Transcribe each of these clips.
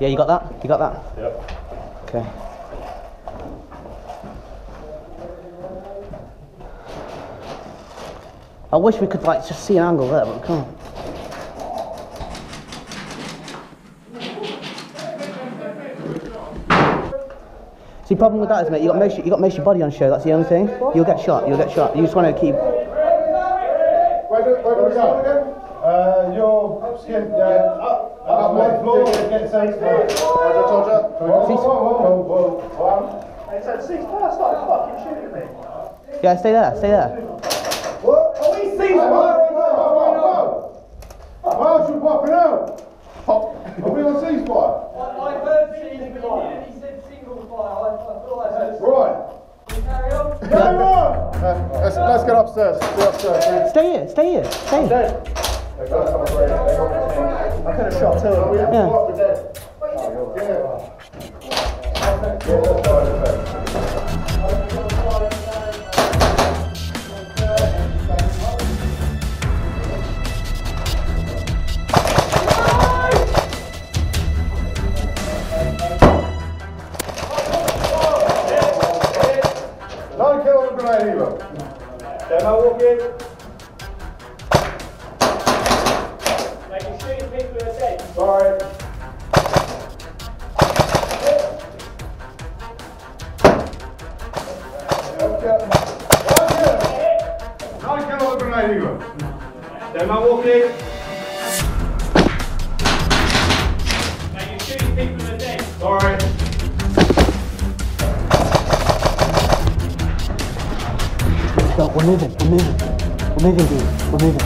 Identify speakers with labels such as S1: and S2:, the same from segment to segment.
S1: Yeah, you got that? You got that?
S2: Yep.
S1: Okay. I wish we could like just see an angle there, but we can't. See, problem with that is, mate, you got most of your body on show. That's the only thing. You'll get shot. You'll get shot. You just want to keep.
S3: Where do we go again? Your skin, up one floor, get safe. Whoa. It said ceasefire, started fucking shooting me.
S1: Yeah, stay there, stay there.
S3: What? Are we ceasefire? Why are you popping out? Are we on ceasefire?
S4: I heard ceasefire. He said single fire. I thought I heard.
S3: Right.
S4: Carry on.
S3: Carry on! Let's get upstairs.
S1: Stay here, stay here, stay here.
S3: I could have shot too.
S1: Yeah.
S3: Don't kill the grenade either.
S2: Then I walk in.
S4: Like you're shooting people who are dead.
S3: Sorry. Don't kill the grenade either.
S2: Then I walk in. Like you're shooting people who are dead.
S3: Sorry.
S1: Go, we're moving, dude. We're moving.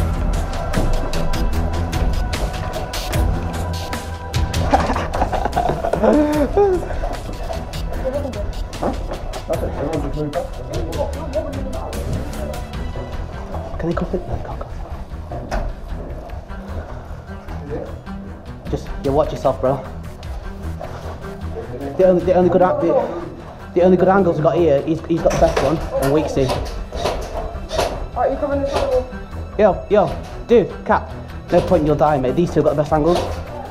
S1: Can they cuff it? No, can't cuff it. Just, yeah, watch yourself, bro. The only good angles we got here, he's got the best one, and Weeksy.
S5: Alright, you coming this way?
S1: Yo, dude, Cap. No point, you'll die, mate. These two got the best angles.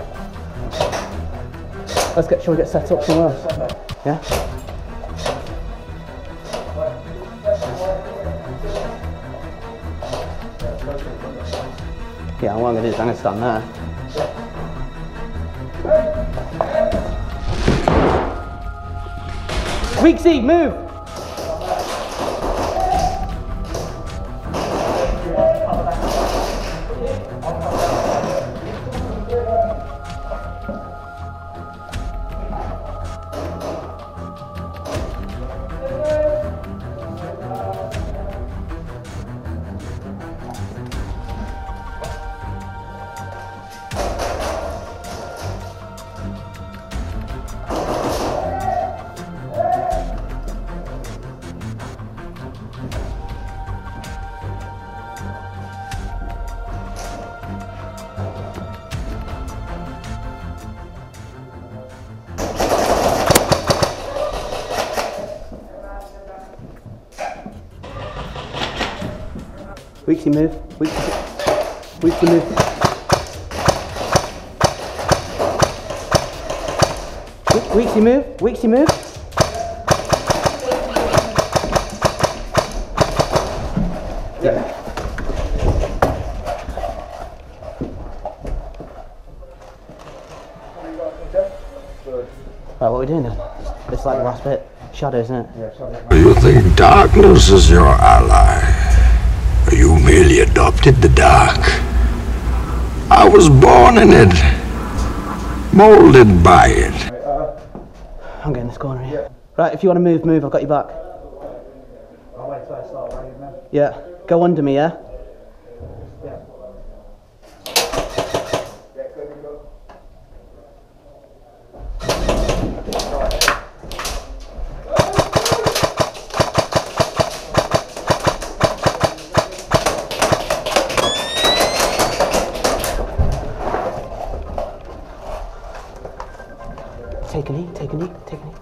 S1: Shall we get set up somewhere else? Yeah? Yeah, what I'm gonna do is I'm gonna stand there. Weeksy, move! Weeksy, move. Weeksy, move. Weeksy, move. Yeah. Right, what are we doing then? It's like the last bit. Shadow, isn't it?
S6: You think darkness is your ally? You merely adopted the dark. I was born in it, molded by it.
S1: I'm getting this corner here. Right, if you want to move, I've got your back.
S3: I'll wait till I start running, man.
S1: Yeah, go under me, yeah?
S3: Yeah.
S1: Take a knee, take a knee, take a knee.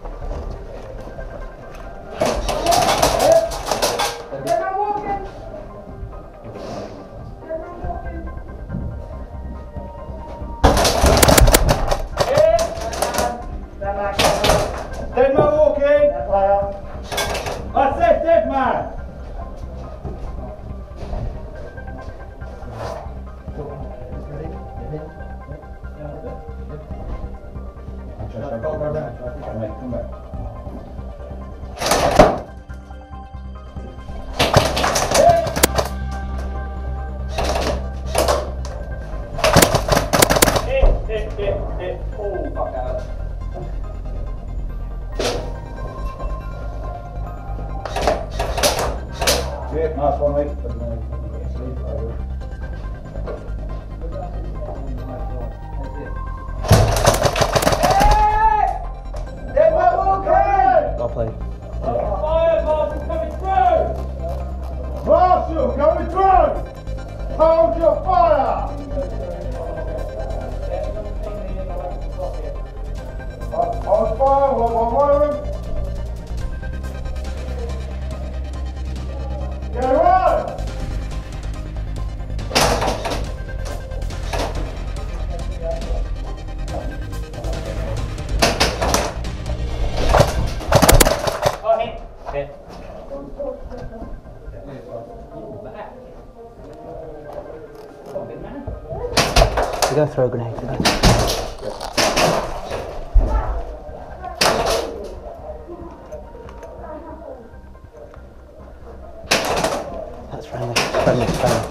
S3: Come back.
S2: Oh, fuck out.
S3: Yeah, nice one, mate.
S1: Well played.
S2: Fire, Marshall, coming through!
S3: Marshall, coming through! Hold your fire! On fire, one of them. Get run!
S2: Oh, hit. Hit.
S1: We're going to throw a grenade. That's friendly. Friendly.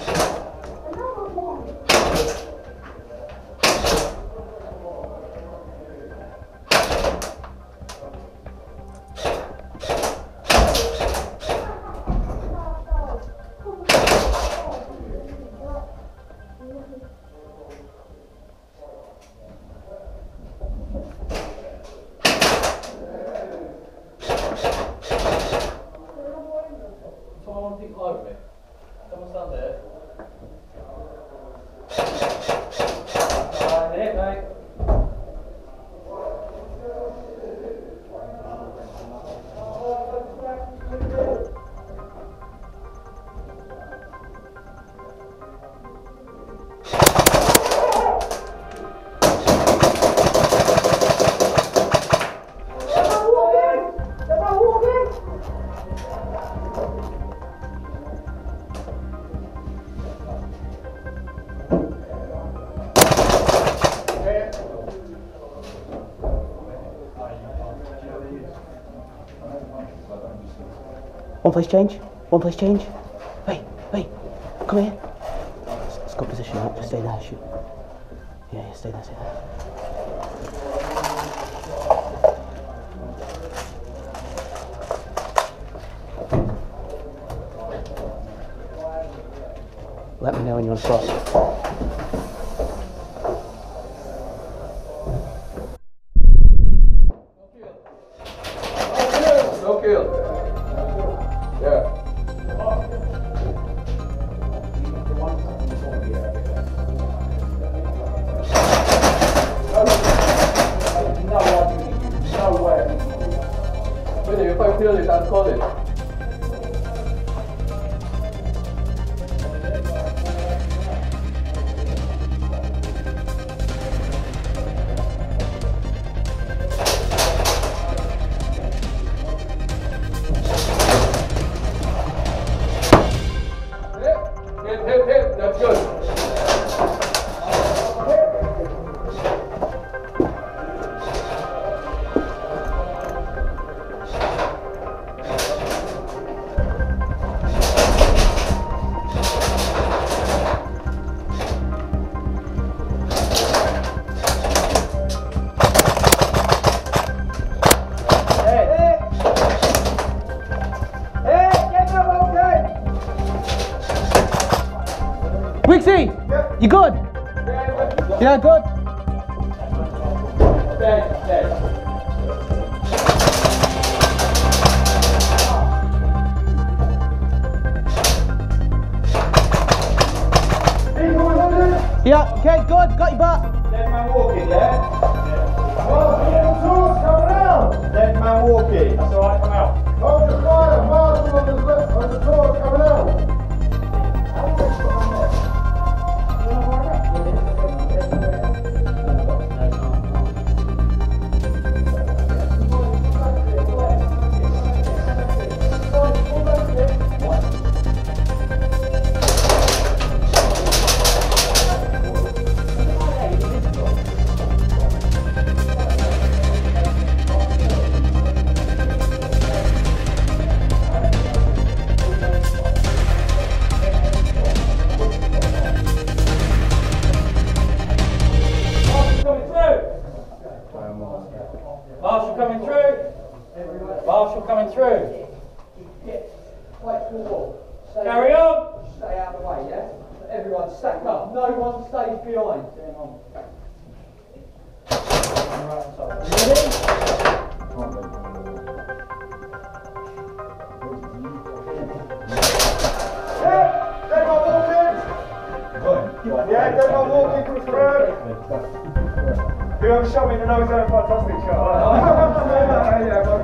S2: Someone think over it. Someone stand there. There, mate.
S1: One place change. Wait, come here. Let's go position, right? Just stay there, shoot. Yeah, stay there. Let me know when you want to stop.
S3: No kill. Yeah. No way. Really, if I kill it, I'll call it. Hit. That's good.
S1: Weeksy!
S3: Yeah.
S1: You good? Yeah, good. Yeah, okay, good. Got your back.
S3: Dead man walking, yeah? Dead man walking.
S2: That's alright, come out.
S3: Hold your fire, Marshall on the torch coming out.
S4: everyone stack up. No one stays behind.
S3: Yeah, don't go walking through the road. Whoever shot me in the nose had a fantastic shot. Yeah,